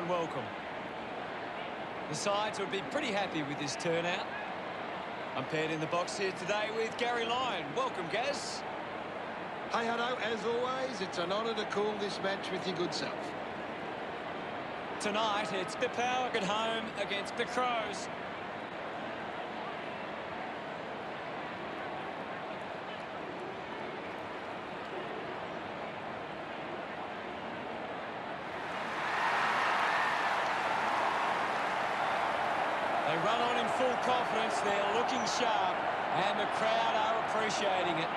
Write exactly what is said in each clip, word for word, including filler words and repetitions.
and welcome. The sides would be pretty happy with this turnout. I'm paired in the box here today with Gary Lyon. Welcome, Gaz. Hey, Hutto, as always, it's an honour to call this match with your good self. Tonight, it's the Power at home against the Crows. They run on in full confidence, they're looking sharp, and the crowd are appreciating it.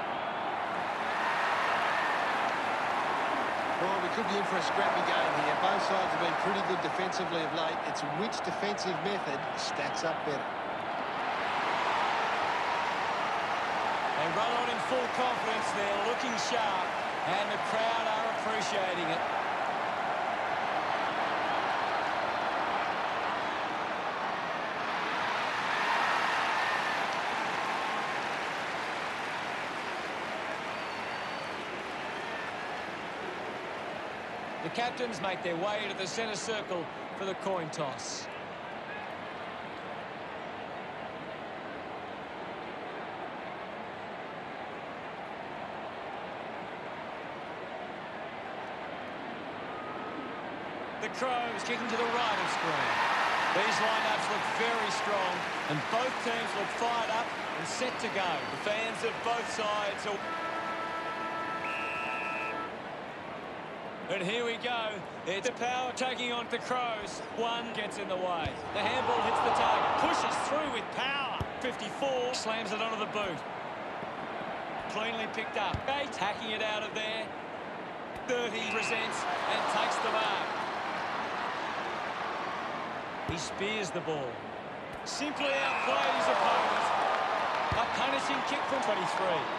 Well, we could be in for a scrappy game here. Both sides have been pretty good defensively of late. It's which defensive method stacks up better. They run on in full confidence, they're looking sharp, and the crowd are appreciating it. The captains make their way to the centre circle for the coin toss. The Crows kicking to the right of screen. These lineups look very strong, and both teams look fired up and set to go. The fans of both sides are... And here we go. It's the Power taking on the Crows. One gets in the way. The handball hits the target. Pushes through with power. fifty-four slams it onto the boot. Cleanly picked up. Eight hacking it out of there. thirty presents and takes the mark. He spears the ball. Simply outplayed his opponent. A punishing kick from twenty-three.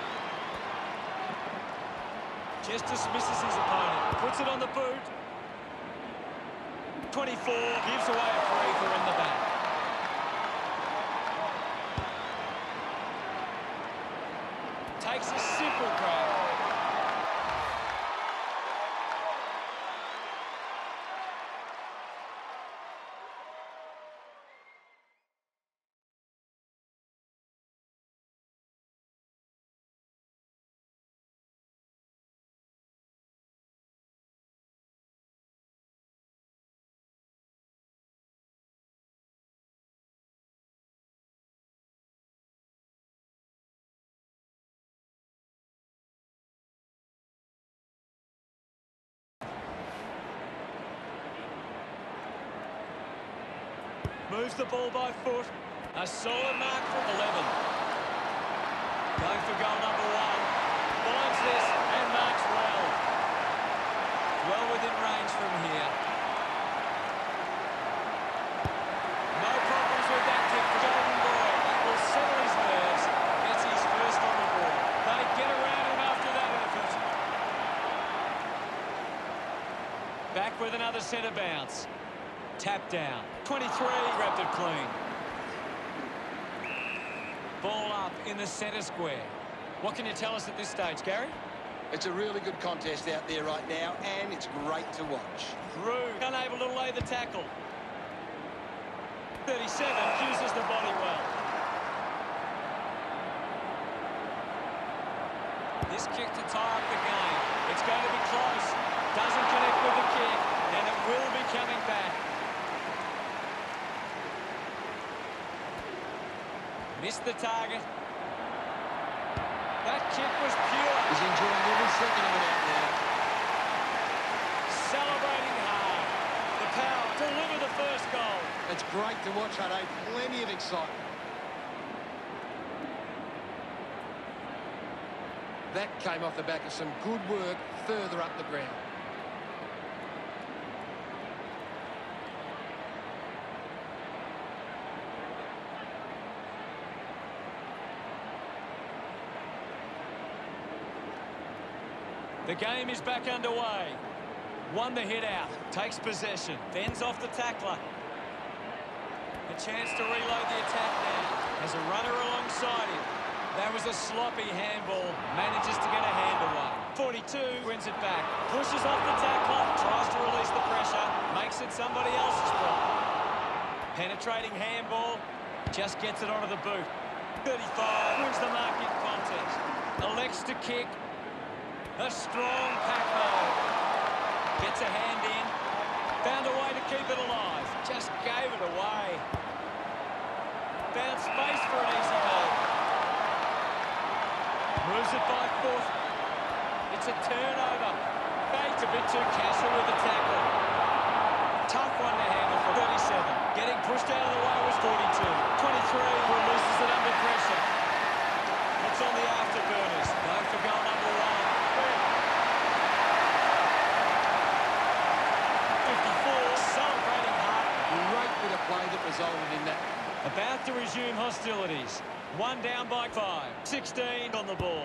Just dismisses his opponent. Puts it on the boot. twenty-four gives away a free for in the back. Takes a simple grab. Moves the ball by foot. A solid mark from eleven. Going for goal number one. Finds this and marks well. Well within range from here. No problems with that kick for Golden Boy. He will settle his nerves. Gets his first on the ball. They get around him after that effort. Back with another centre bounce. Tap down. twenty-three grabbed it clean. Ball up in the centre square. What can you tell us at this stage, Gary? It's a really good contest out there right now, and it's great to watch. Drew unable to lay the tackle. thirty-seven uses the body well. This kick to tie up the game. It's going to be close. Doesn't connect with the kick, and it will be coming back. Missed the target. That kick was pure. He's enjoying every second of it out there. Celebrating hard. The Power deliver the first goal. It's great to watch, Hutto. Plenty of excitement. That came off the back of some good work further up the ground. The game is back underway. Won the hit out. Takes possession. Fends off the tackler. A chance to reload the attack now. Has a runner alongside him. That was a sloppy handball. Manages to get a hand away. forty-two wins it back. Pushes off the tackler. Tries to release the pressure. Makes it somebody else's problem. Penetrating handball. Just gets it onto the boot. thirty-five wins the mark in contest. Elects to kick. A strong pack mode. Gets a hand in. Found a way to keep it alive. Just gave it away. Found space for an easy goal. Moves it by foot. It's a turnover. Baked a bit too casual with the tackle. Tough one to handle for thirty-seven. Getting pushed out of the way was forty-two. twenty-three releases it under pressure. It's on the afterburners. Going for goal number one. fifty-four, celebrating hard. Great bit of play that resulted in that. About to resume hostilities. One down by five. sixteen on the ball.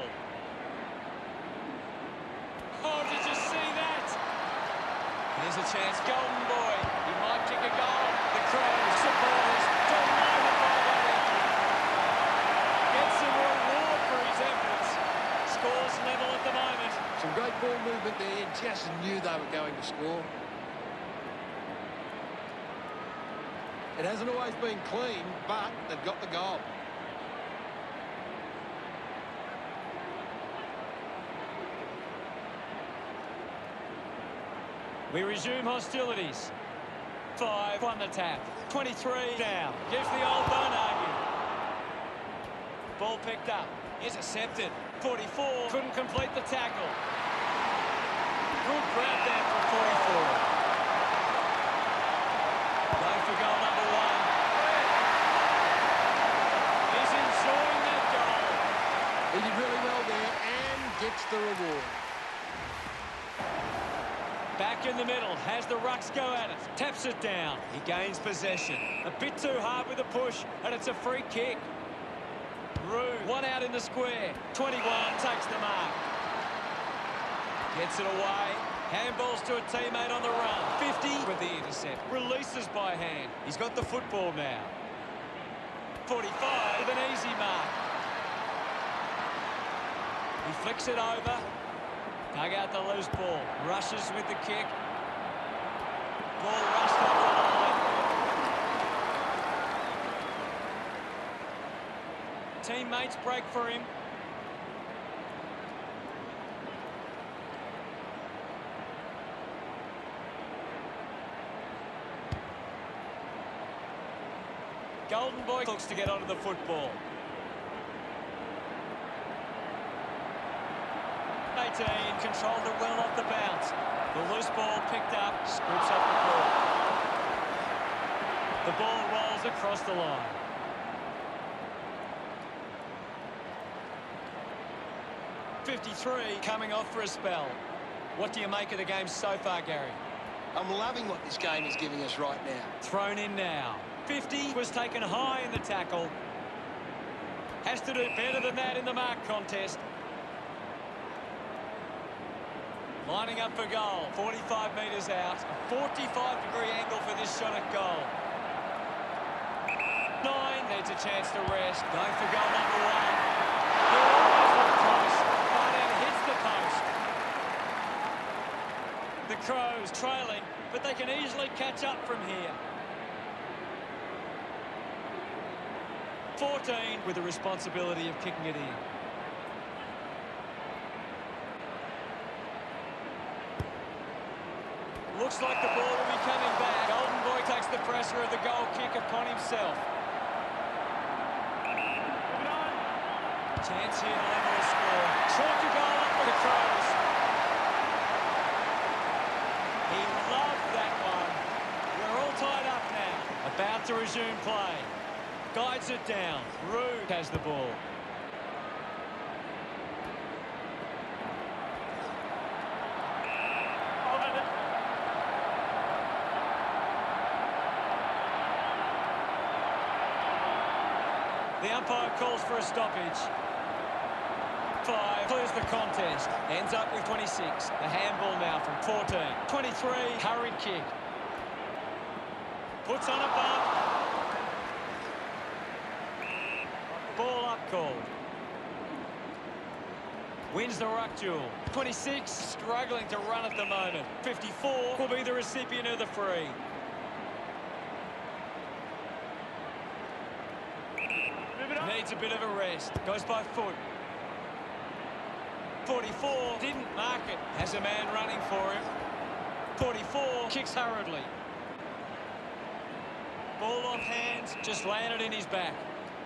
Oh, did you see that? Here's a chance. Golden boy. He might kick a goal. The Crows supporters delighted by that effort. Gets some reward for his efforts. Scores level at the moment. Some great ball movement there. Just knew they were going to score. It hasn't always been clean, but they've got the goal. We resume hostilities. Five on the tap. twenty-three down. Gives the old Bonagi. Ball picked up. Intercepted. forty-four. Couldn't complete the tackle. Good grab there from forty-four. Going for goal number one. He's enjoying that goal. He did really well there and gets the reward. Back in the middle, has the Rucks go at it. Taps it down. He gains possession. A bit too hard with the push, and it's a free kick. Rue, one out in the square. twenty-one takes the mark. Gets it away. Handballs to a teammate on the run. fifty with the intercept. Releases by hand. He's got the football now. forty-five with an easy mark. He flicks it over. Dug out the loose ball. Rushes with the kick. Ball rushed off the line. Teammates break for him. Golden Boy looks to get onto the football. eighteen, controlled it well off the bounce. The loose ball picked up, scoops up the ball. The ball rolls across the line. fifty-three coming off for a spell. What do you make of the game so far, Gary? I'm loving what this game is giving us right now. Thrown in now. fifty was taken high in the tackle. Has to do better than that in the mark contest. Lining up for goal. forty-five metres out. A forty-five degree angle for this shot at goal. Nine needs a chance to rest. Going for goal number one. He always looked close, but it hits the post. The Crows trailing, but they can easily catch up from here. fourteen with the responsibility of kicking it in. Looks like the ball will be coming back. Golden Boy takes the pressure of the goal kick upon himself. Chance here to level the score. Chalk a goal up for the Crows. He loved that one. We're all tied up now. About to resume play. Guides it down. Rude has the ball. The umpire calls for a stoppage. Five clears the contest. Ends up with twenty-six. The handball now from fourteen. twenty-three, hurried kick. Puts on a bump. Ball up called. Wins the ruck duel. twenty-six, struggling to run at the moment. fifty-four will be the recipient of the free. Needs a bit of a rest. Goes by foot. forty-four didn't mark it. Has a man running for him. forty-four kicks hurriedly. Ball off hands, just landed in his back.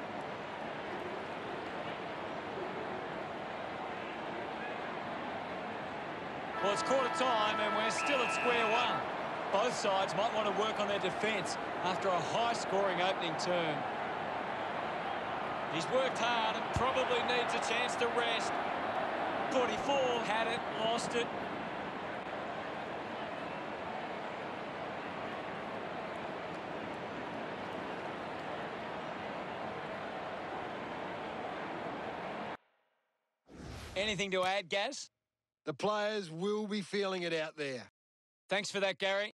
Well, it's quarter time and we're still at square one. Both sides might want to work on their defence after a high-scoring opening term. He's worked hard and probably needs a chance to rest. forty-four had it, lost it. Anything to add, Gaz? The players will be feeling it out there. Thanks for that, Gary.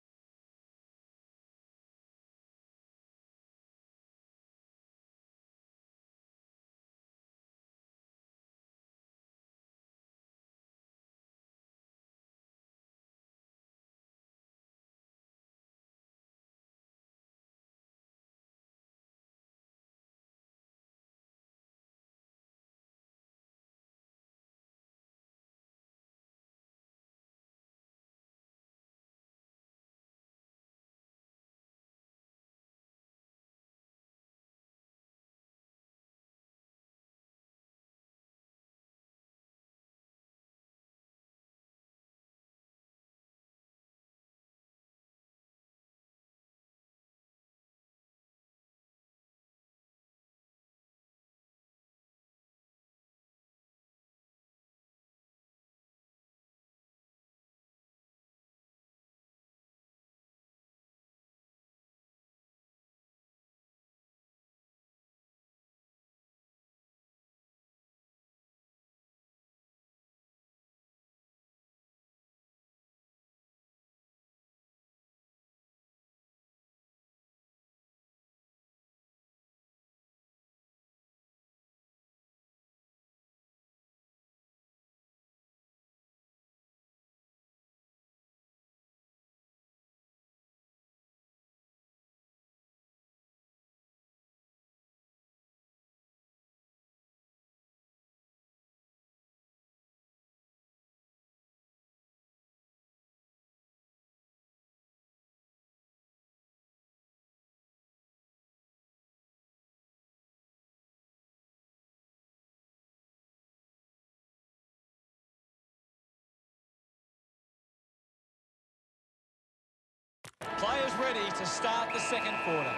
Players ready to start the second quarter.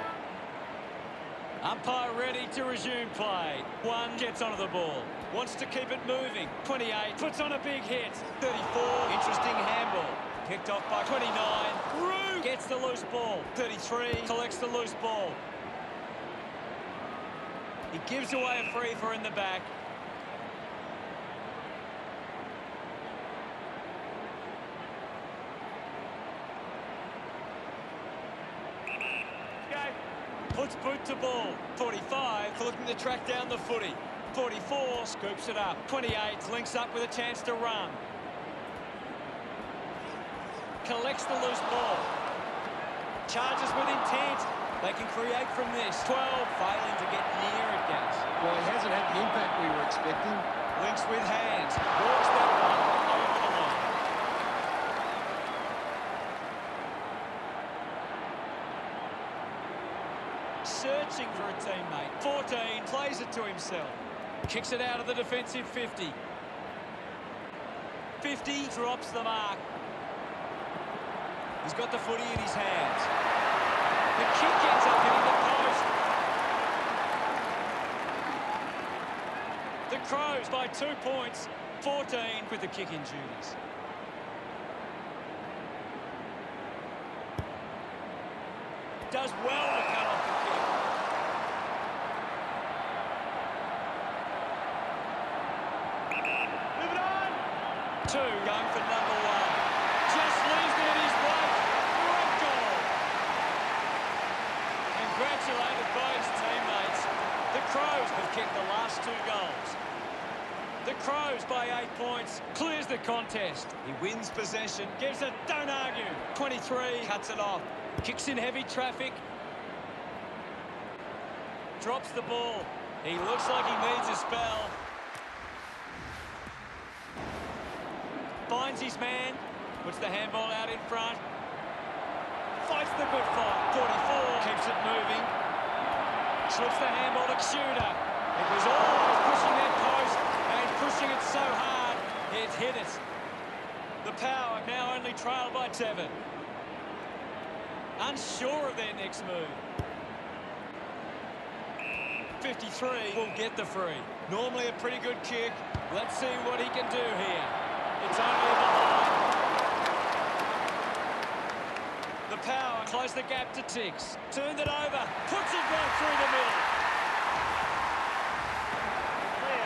Umpire ready to resume play. One gets onto the ball. Wants to keep it moving. twenty-eight puts on a big hit. thirty-four, interesting handball. Picked off by twenty-nine. Rue gets the loose ball. thirty-three collects the loose ball. He gives away a free for in the back. Puts boot to ball. forty-five looking to track down the footy. forty-four scoops it up. twenty-eight links up with a chance to run. Collects the loose ball. Charges with intent. They can create from this. twelve failing to get near it, Gaz. Well, he hasn't had the impact we were expecting. Links with hands. Walks that one over the line. Searching for a teammate. fourteen plays it to himself. Kicks it out of the defensive fifty. fifty drops the mark. He's got the footy in his hands. The kick ends up hitting the post. The Crows by two points. fourteen with the kicking duties. Does well to cut off the kick. Moving on. Two going for number one. Just leaves it at his weight. Great goal. Congratulated by his teammates. The Crows have kicked the last two goals. The Crows by eight points. Clears the contest. He wins possession. Gives it, don't argue. twenty-three. Cuts it off. Kicks in heavy traffic. Drops the ball. He looks like he needs a spell. Finds his man. Puts the handball out in front. Fights the good fight. forty-four. Keeps it moving. Slips the handball to Shooter. It was always pushing that post and pushing it so hard, it hit it. The Power now only trail by seven. Unsure of their next move. fifty-three will get the free. Normally a pretty good kick. Let's see what he can do here. It's only a behind. The Power close the gap to six. Turned it over. Puts it right through the middle. Clear.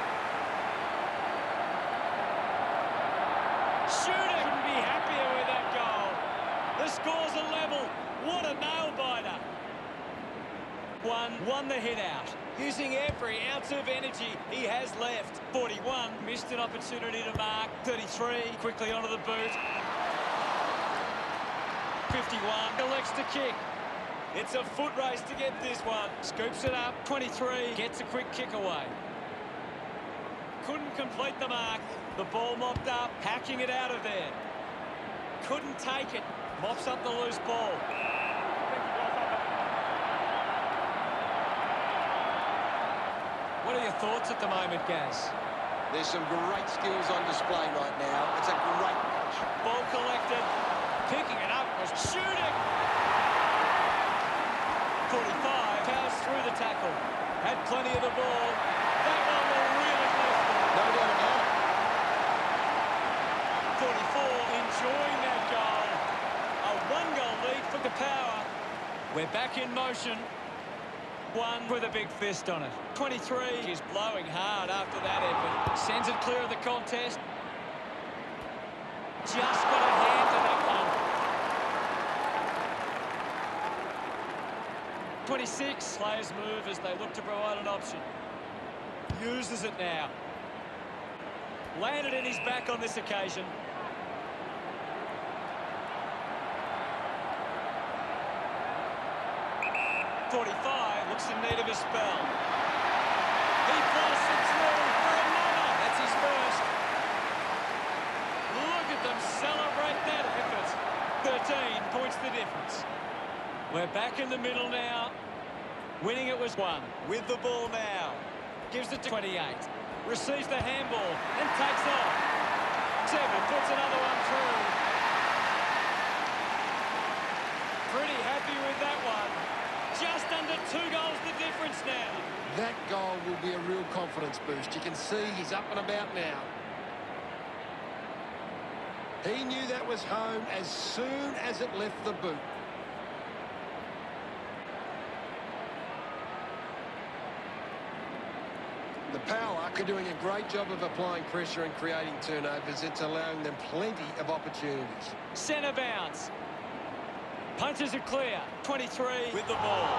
Shooter couldn't be happier with that goal. The score's a level. What a nail-biter. One won the hit out. Using every ounce of energy he has left. forty-one missed an opportunity to mark. thirty-three quickly onto the boot. fifty-one elects to kick. It's a foot race to get this one. Scoops it up. twenty-three gets a quick kick away. Couldn't complete the mark. The ball mopped up, hacking it out of there. Couldn't take it. Mops up the loose ball. What are your thoughts at the moment, Gaz? There's some great skills on display right now. It's a great match. Ball collected. Picking it up was shooting. forty-five powers through the tackle. Had plenty of the ball. That one will really lift them. No doubt about it. forty-four enjoying that goal. A one-goal lead for the Power. We're back in motion. One with a big fist on it. twenty-three is blowing hard after that effort. Sends it clear of the contest. Just got a hand to that one. twenty-six. Players move as they look to provide an option. Uses it now. Landed in his back on this occasion. forty-five looks in need of a spell. He blasts it through for another. That's his first. Look at them celebrate that effort. thirteen points the difference. We're back in the middle now. Winning it was one. With the ball now. Gives it to twenty-eight. Receives the handball and takes off. Seven puts another one through. Pretty happy with that one. Just under two goals the difference now. That goal will be a real confidence boost. You can see he's up and about now. He knew that was home as soon as it left the boot. The Power are doing a great job of applying pressure and creating turnovers. It's allowing them plenty of opportunities. Centre bounce. Punches it clear. twenty-three with the ball.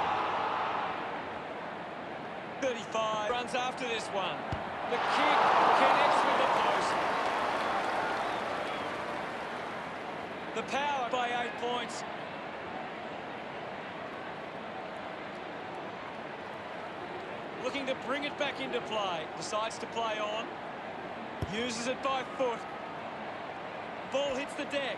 thirty-five runs after this one. The kick connects with the post. The Power by eight points. Looking to bring it back into play. Decides to play on. Uses it by foot. Ball hits the deck.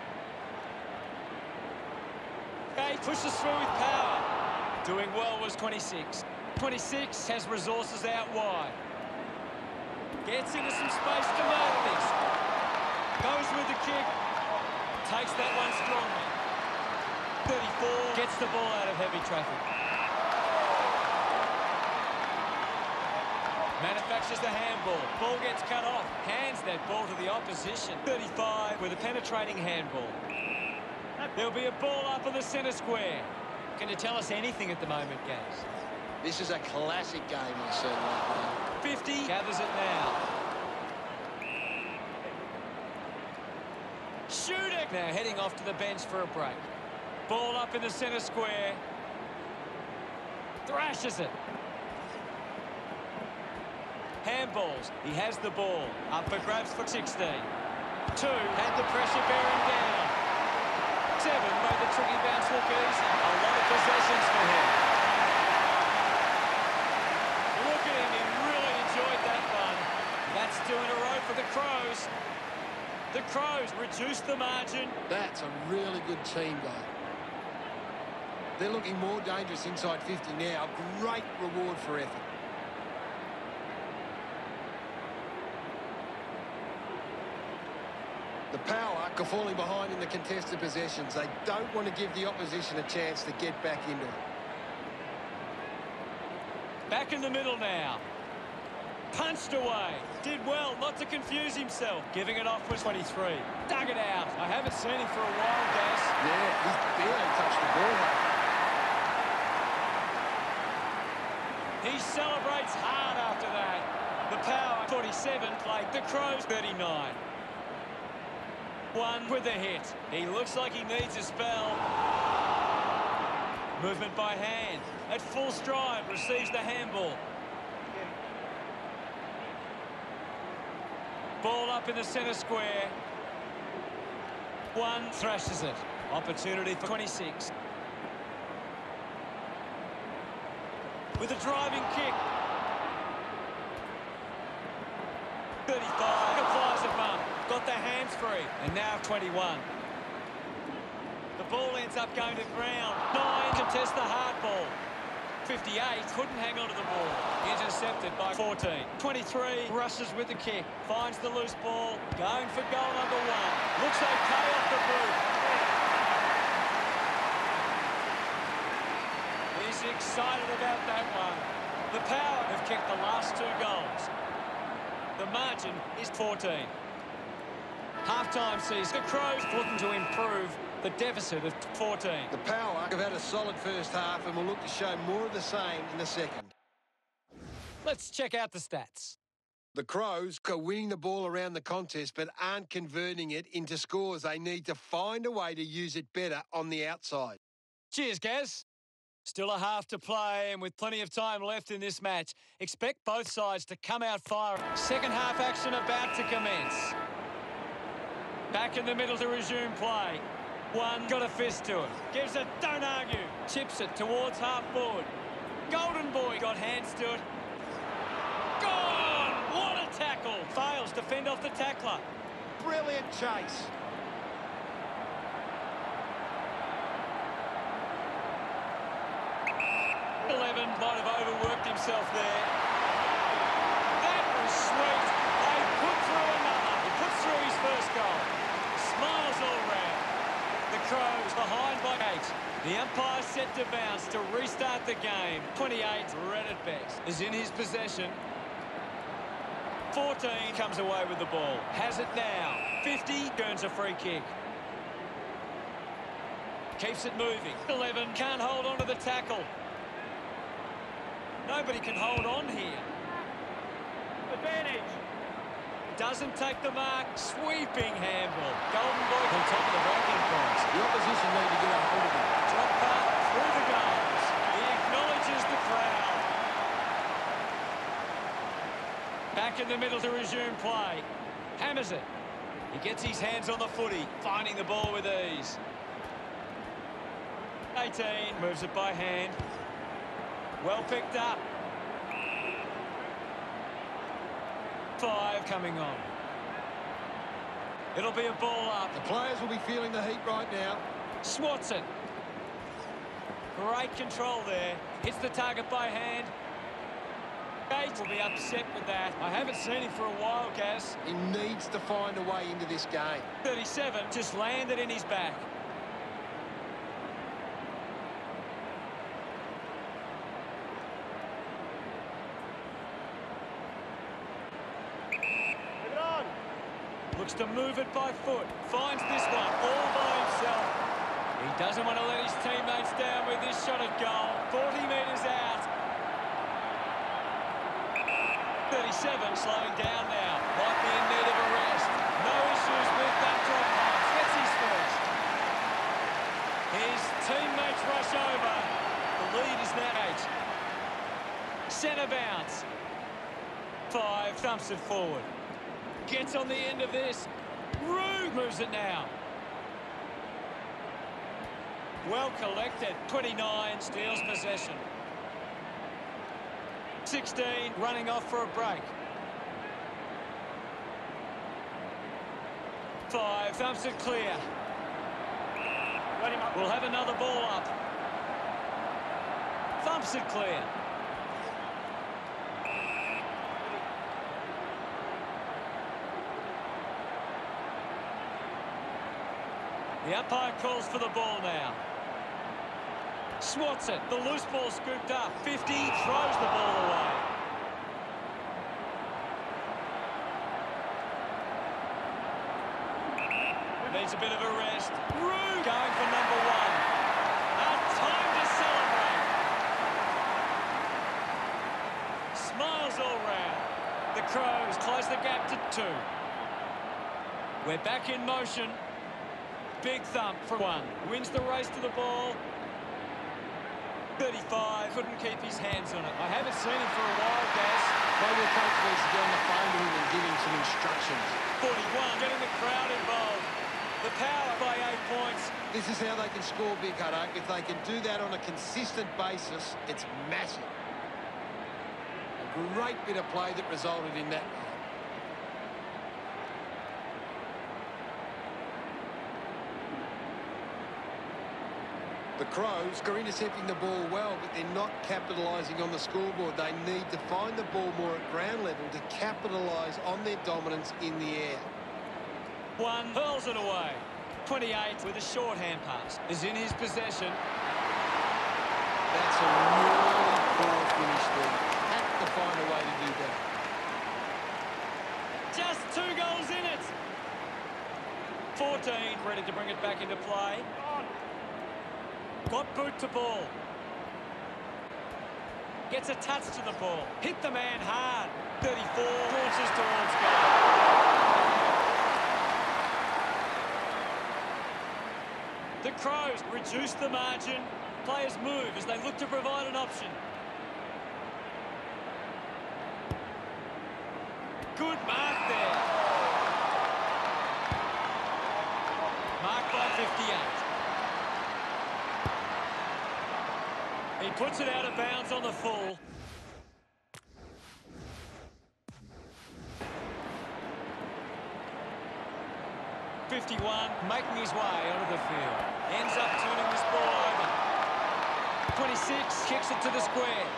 Pushes through with power. Doing well was twenty-six. twenty-six has resources out wide. Gets into some space to make this. Goes with the kick. Takes that one strongly. thirty-four gets the ball out of heavy traffic. Manufactures the handball. Ball gets cut off. Hands that ball to the opposition. thirty-five with a penetrating handball. There'll be a ball up in the centre square. Can you tell us anything at the moment, Gaz? This is a classic game we've seen right now. fifty gathers it now. Shooting! Now heading off to the bench for a break. Ball up in the centre square. Thrashes it. Handballs. He has the ball. Up for grabs for sixteen. Two. Had the pressure bearing down. Seven made the tricky bounce look easy. A lot of possessions for him. Look at him. He really enjoyed that one. That's two in a row for the Crows. The Crows reduce the margin. That's a really good team goal. They're looking more dangerous inside fifty now. Great reward for effort. The Power are falling behind in the contested possessions. They don't want to give the opposition a chance to get back into it. Back in the middle now. Punched away. Did well not to confuse himself. Giving it off was twenty-three. Dug it out. I haven't seen him for a while, Gaz. Yeah, he's barely touched the ball. He celebrates hard after that. The Power, forty-seven, played the Crows, thirty-nine. One with a hit. He looks like he needs a spell. Movement by hand. At full stride, receives the handball. Ball up in the centre square. One thrashes it. Opportunity for twenty-six. With a driving kick. thirty-five. Applies a bump. Got the hands free. And now twenty-one. The ball ends up going to ground. Nine contests the hard ball. fifty-eight couldn't hang on to the ball. Intercepted by fourteen. twenty-three rushes with the kick. Finds the loose ball. Going for goal number one. Looks okay off the boot. He's excited about that one. The Power have kicked the last two goals. The margin is fourteen. Half-time sees the Crows looking to improve the deficit of fourteen. The Power have had a solid first half and will look to show more of the same in the second. Let's check out the stats. The Crows are winning the ball around the contest but aren't converting it into scores. They need to find a way to use it better on the outside. Cheers, Gaz. Still a half to play, and with plenty of time left in this match, expect both sides to come out firing. Second half action about to commence. Back in the middle to resume play. One got a fist to it. Gives it, don't argue. Chips it towards half forward. Golden Boy got hands to it. Gone! What a tackle! Fails to fend off the tackler. Brilliant chase. eleven might have overworked himself there. That was sweet. They put through another. He puts through his first goal. Smiles all round. The Crows behind by eight. The umpire set to bounce to restart the game. twenty-eight, red at best, is in his possession. fourteen comes away with the ball. Has it now. fifty earns a free kick. Keeps it moving. eleven can't hold on to the tackle. Nobody can hold on here. Advantage. Doesn't take the mark. Sweeping handball. Golden Boy on top of the breaking points. The opposition need to get a hold of him. Drop back through the goals. He acknowledges the crowd. Back in the middle to resume play. Hammers it. He gets his hands on the footy, finding the ball with ease. eighteen moves it by hand. Well picked up. Five coming on. It'll be a ball up. The players will be feeling the heat right now. Swats it. Great control there. Hits the target by hand. Gates will be upset with that. I haven't seen him for a while, Gaz. He needs to find a way into this game. thirty-seven just landed in his back. Looks to move it by foot. Finds this one all by himself. He doesn't want to let his teammates down with this shot at goal. forty metres out. thirty-seven slowing down now. Might be in need of a rest. No issues with that drop pass. Gets his first. His teammates rush over. The lead is now eight. Centre bounce. Five, thumps it forward. Gets on the end of this. Rude moves it now. Well collected. twenty-nine, steals possession. sixteen, running off for a break. Five, thumps it clear. We'll have another ball up. Thumps it clear. The umpire calls for the ball now. Swats it. The loose ball scooped up. fifty, throws the ball away. Needs a bit of a rest. Rue going for number one. A time to celebrate. Smiles all round. The Crows close the gap to two. We're back in motion. Big thump for one. Wins the race to the ball. thirty-five. Couldn't keep his hands on it. I haven't seen him for a while, Gaz. Maybe the coach needs to get on the phone to him and give him some instructions. forty-one. Getting the crowd involved. The Power by eight points. This is how they can score big, Hutto. If they can do that on a consistent basis, it's massive. A great bit of play that resulted in that. The Crows are intercepting the ball well, but they're not capitalising on the scoreboard. They need to find the ball more at ground level to capitalise on their dominance in the air. One hurls it away. twenty-eight with a shorthand pass is in his possession. That's a really poor finish there. Have to find a way to do better. Just two goals in it. fourteen, ready to bring it back into play. Got boot to ball. Gets a touch to the ball. Hit the man hard. thirty-four, launches towards goal. The Crows reduce the margin. Players move as they look to provide an option. Good mark there. Marked by fifty-eight. He puts it out of bounds on the full. fifty-one, making his way onto the field. Ends up turning this ball over. twenty-six, kicks it to the square.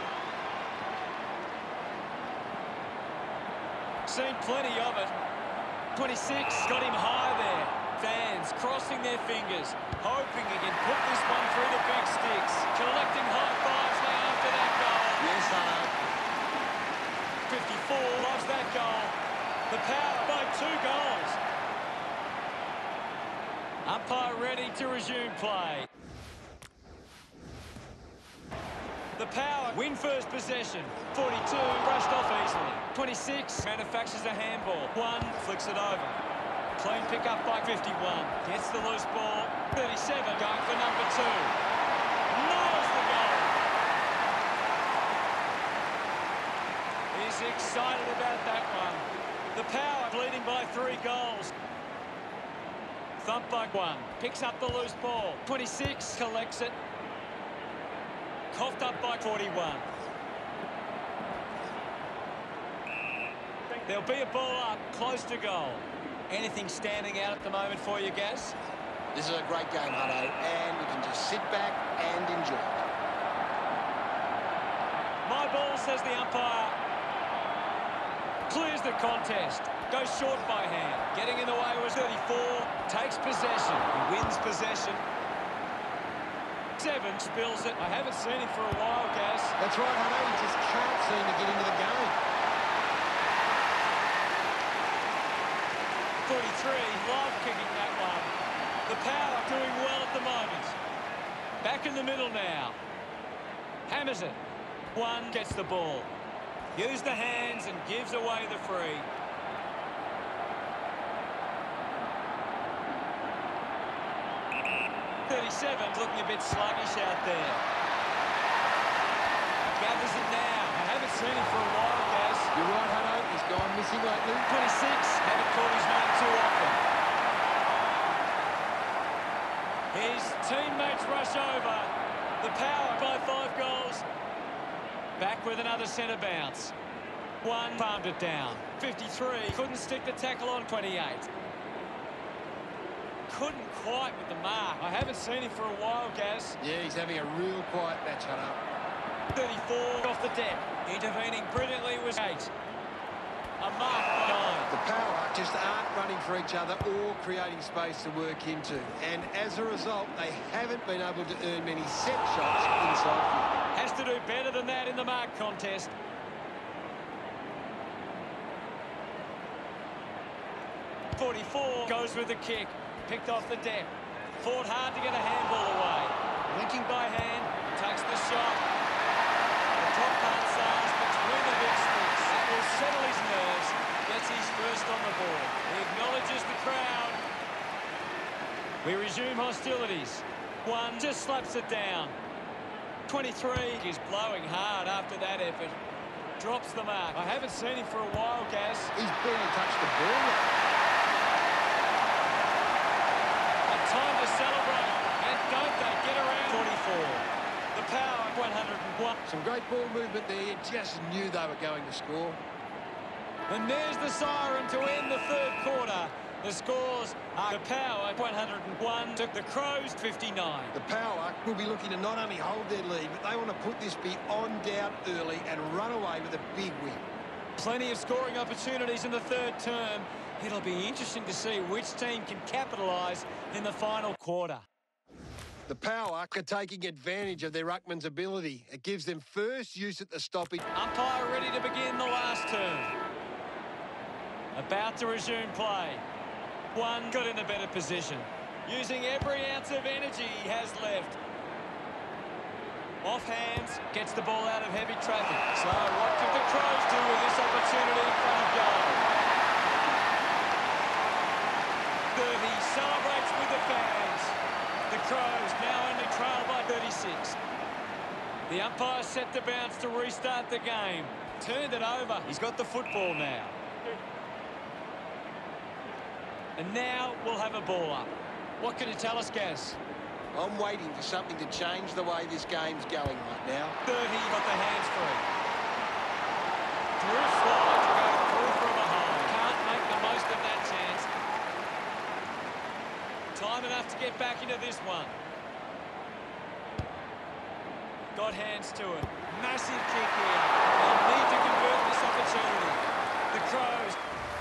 Seen plenty of it. twenty-six, got him high there. Fans crossing their fingers, hoping he can put this one through the big sticks. Collecting high fives now after that goal. Yes, Hutto. fifty-four loves that goal. The Power by two goals. Umpire ready to resume play. The Power win first possession. forty-two brushed off easily. twenty-six manufactures a handball. One flicks it over. Clean pick up by fifty-one. Gets the loose ball. thirty-seven going for number two. Nails the goal. He's excited about that one. The Power leading by three goals. Thump by one. Picks up the loose ball. twenty-six collects it. Coughed up by forty-one. There'll be a ball up close to goal. Anything standing out at the moment for you, Gaz? This is a great game, Hutto, and we can just sit back and enjoy it. My ball, says the umpire. Clears the contest. Goes short by hand. Getting in the way was thirty-four. Takes possession. He wins possession. Seven spills it. I haven't seen him for a while, Gaz. That's right, Hutto. He just can't seem to get into the game. forty-three, love kicking that one. The Power doing well at the moment. Back in the middle now. Hammers it. One gets the ball. Use the hands and gives away the free. thirty-seven looking a bit sluggish out there. Gathers it now. I haven't seen him for a while, Gaz. You're right, teammates rush over. The Power by five goals. Back with another centre bounce. One, palmed it down. fifty-three, couldn't stick the tackle on. twenty-eight. Couldn't quite with the mark. I haven't seen him for a while, Gaz. Yeah, he's having a real quiet match, Hunter. thirty-four off the deck. Intervening brilliantly was eight. A mark by nine. The Power just aren't running for each other or creating space to work into. And as a result, they haven't been able to earn many set shots inside field. Has to do better than that in the mark contest. forty-four goes with the kick. Picked off the deck. Fought hard to get a handball away. Linking by hand. Takes the shot. The top part sails between the big sticks. That will settle his nerves. Gets his first on the board. He acknowledges the crowd. We resume hostilities. One just slaps it down. twenty-three is blowing hard after that effort. Drops the mark. I haven't seen him for a while, Gaz. He's barely touched the ball yet. And time to celebrate. And don't they get around? forty-four. The Power, one hundred and one. Some great ball movement there. You just knew they were going to score. And there's the siren to end the third quarter. The scores are the Power, one hundred and one, took the Crows, fifty-nine. The Power will be looking to not only hold their lead, but they want to put this beyond doubt early and run away with a big win. Plenty of scoring opportunities in the third term. It'll be interesting to see which team can capitalise in the final quarter. The Power are taking advantage of their ruckman's ability. It gives them first use at the stoppage. Umpire ready to begin the last term. About to resume play. One got in a better position. Using every ounce of energy he has left. Off hands, gets the ball out of heavy traffic. So what could the Crows do with this opportunity in front of goal? thirty celebrates with the fans. The Crows now only trail by thirty-six. The umpire set to bounce to restart the game. Turned it over. He's got the football now. And now we'll have a ball up. What can you tell us, Gaz? I'm waiting for something to change the way this game's going right now. thirty got the hands free. Through slide to go through from behind. Can't make the most of that chance. Time enough to get back into this one. Got hands to it. Massive kick here. They'll need to convert this opportunity. The Crows.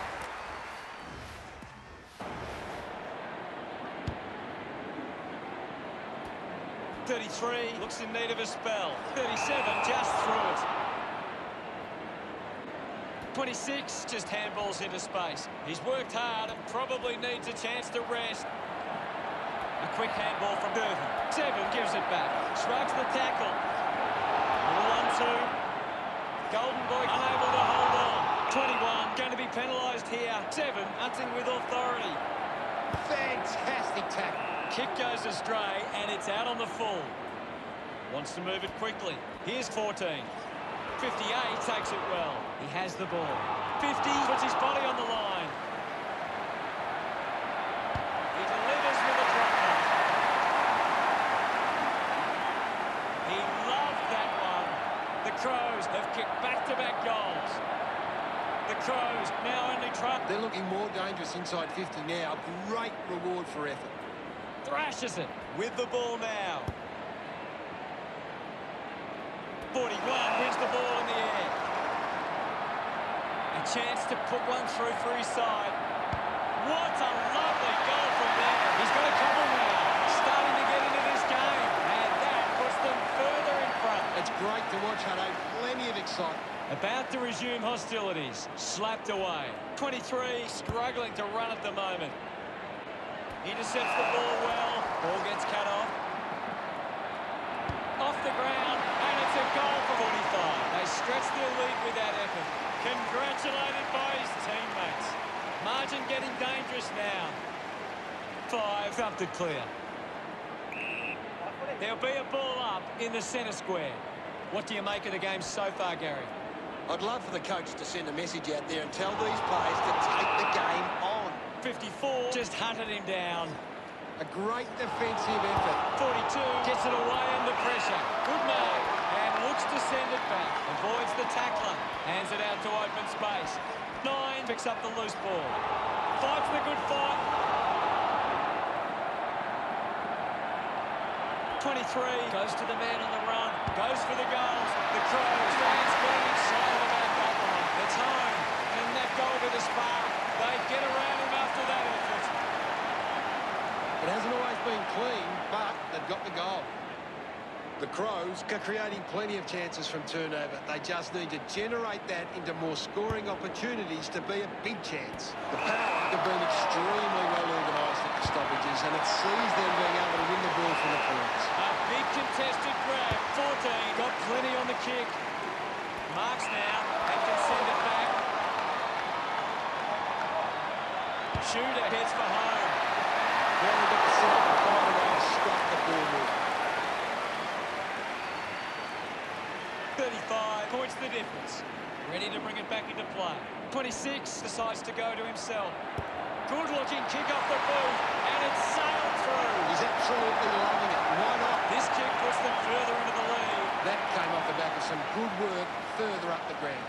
thirty-three looks in need of a spell. thirty-seven just through it. twenty-six just handballs into space. He's worked hard and probably needs a chance to rest. A quick handball from thirty. Seven gives it back. Shrugs the tackle. one two. Golden Boy unable to hold on. twenty-one going to be penalised here. Seven hunting with authority. Fantastic tackle. Kick goes astray, and it's out on the full. Wants to move it quickly. Here's fourteen. fifty-eight takes it well. He has the ball. fifty puts his body on the line. He delivers with a drop. He loved that one. The Crows have kicked back-to-back goals. The Crows now only try. They're looking more dangerous inside fifty now. Great reward for effort. Thrashes it with the ball now. forty-one wins the ball in the air. A chance to put one through for his side. What a lovely goal from there. He's got a couple now. Starting to get into this game. And that puts them further in front. It's great to watch, Adelaide. Plenty of excitement. About to resume hostilities. Slapped away. twenty-three struggling to run at the moment. Intercepts the ball well. Ball gets cut off. Off the ground. And it's a goal for forty-five. They stretch their lead with that effort. Congratulated by his teammates. Margin getting dangerous now. Five. Thumped it clear. There'll be a ball up in the centre square. What do you make of the game so far, Gary? I'd love for the coach to send a message out there and tell these players to take the game on. fifty-four just hunted him down. A great defensive effort. forty-two gets it away under pressure. Good mark. And looks to send it back. Avoids the tackler. Hands it out to open space. Nine picks up the loose ball. Fights the good fight. twenty-three goes to the man on the run. Goes for the goals. The Crows fans getting excited about that one. It's home. And that goal with a spark. They get around him after that effort. It hasn't always been clean, but they've got the goal. The Crows are creating plenty of chances from turnover. They just need to generate that into more scoring opportunities to be a big chance. The Power have been extremely well organised at the stoppages, and it sees them being able to win the ball from the corners. A big contested grab. fourteen got plenty on the kick. Marks now and can send it back. Shooter heads for home. Now they've got to set up and find a way to stop the ball move. thirty-five points the difference. Ready to bring it back into play. twenty-six decides to go to himself. Good looking kick off the boot, and it's sailed through. He's absolutely loving it. Why not? This kick puts them further into the lead. That came off the back of some good work further up the ground.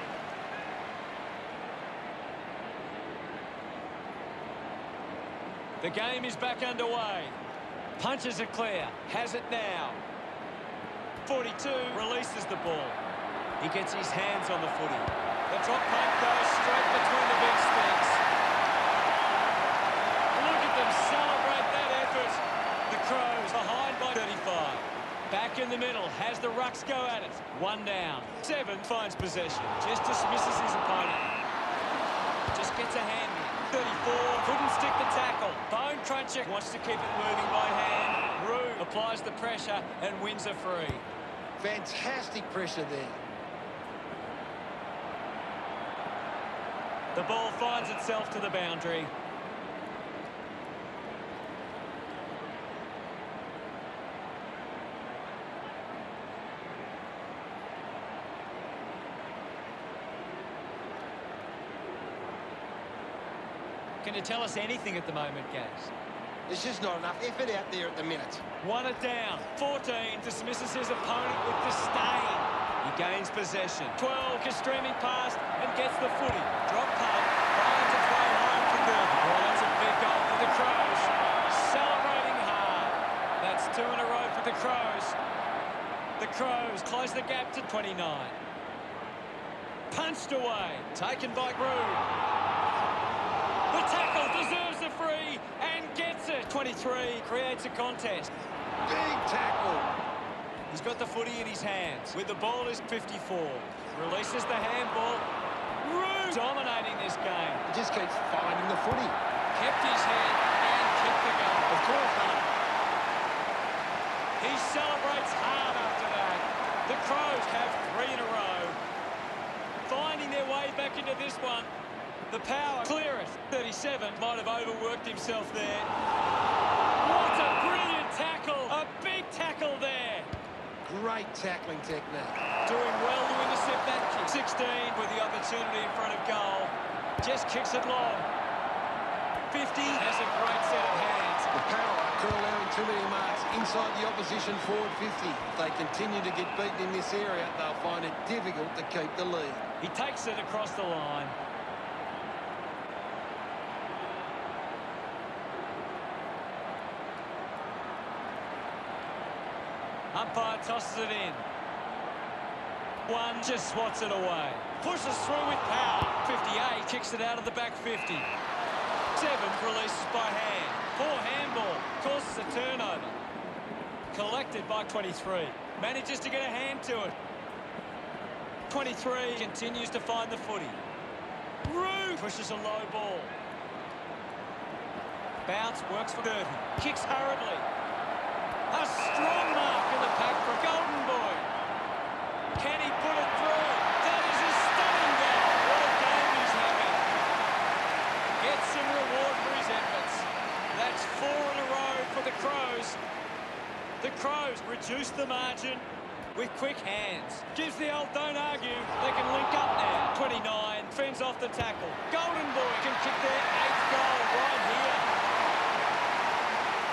The game is back underway. Punches it clear. Has it now. forty-two releases the ball. He gets his hands on the footy. The drop punt goes straight between the big sticks. Look at them celebrate that effort. The Crows behind by thirty-five. Back in the middle, has the Rucks go at it. One down. Seven finds possession. Just dismisses his opponent. Just gets a hand in. thirty-four couldn't stick the tackle. Bone Cruncher wants to keep it moving by hand. Rue applies the pressure and wins a free. Fantastic pressure there. The ball finds itself to the boundary. Can you tell us anything at the moment, Gaz? There's just not enough effort out there at the minute. One it down. fourteen dismisses his opponent with disdain. He gains possession. twelve is streaming past and gets the footy. Drop punt. Trying to play home from there. Well, that's a big goal for the Crows. Celebrating hard. That's two in a row for the Crows. The Crows close the gap to twenty-nine. Punched away. Taken by Rue. The tackle deserves the free and gets it. twenty-three creates a contest. Big tackle. He's got the footy in his hands. With the ball is fifty-four. Releases the handball. Rue dominating this game. He just keeps finding the footy. Kept his head and kicked the goal. Of course not. He celebrates hard after that. The Crows have three in a row. Finding their way back into this one. The Power clear it. thirty-seven might have overworked himself there. What a brilliant tackle. A big tackle there. Great tackling technique. Doing well to intercept that kick. sixteen with the opportunity in front of goal. Just kicks it long. fifty has a great set of hands. The Power are allowing too many marks inside the opposition forward fifty. If they continue to get beaten in this area, they'll find it difficult to keep the lead. He takes it across the line. Umpire tosses it in. One just swats it away. Pushes through with power. fifty-eight kicks it out of the back fifty. Seven releases by hand. Poor handball. Causes a turnover. Collected by twenty-three. Manages to get a hand to it. twenty-three continues to find the footy. Rue pushes a low ball. Bounce works for thirty. Kicks hurriedly. A strong mark in the pack for Golden Boy. Can he put it through? That is a stunning goal. What a game he's having. Gets some reward for his efforts. That's four in a row for the Crows. The Crows reduce the margin with quick hands. Gives the old don't argue. They can link up now. twenty-nine fends off the tackle. Golden Boy can kick their eighth goal right here.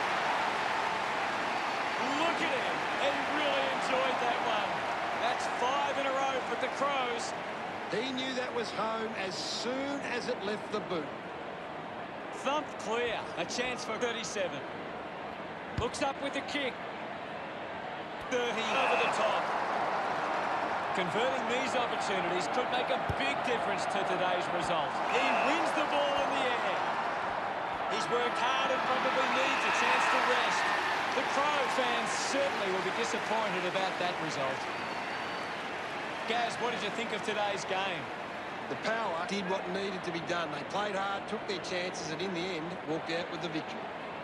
Five in a row for the Crows. He knew that was home as soon as it left the boot. Thumped clear. A chance for thirty-seven. Looks up with the kick. thirty over the top. Converting these opportunities could make a big difference to today's result. He wins the ball in the air. He's worked hard and probably needs a chance to rest. The Crow fans certainly will be disappointed about that result. Gaz, what did you think of today's game? The Power did what needed to be done. They played hard, took their chances, and in the end, walked out with the victory.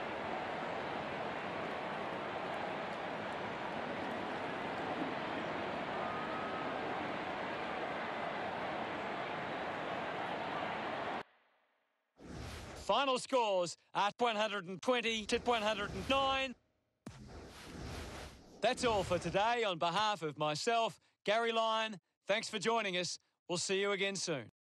Final scores are one hundred twenty to one hundred nine. That's all for today. On behalf of myself, Gary Lyon, thanks for joining us. We'll see you again soon.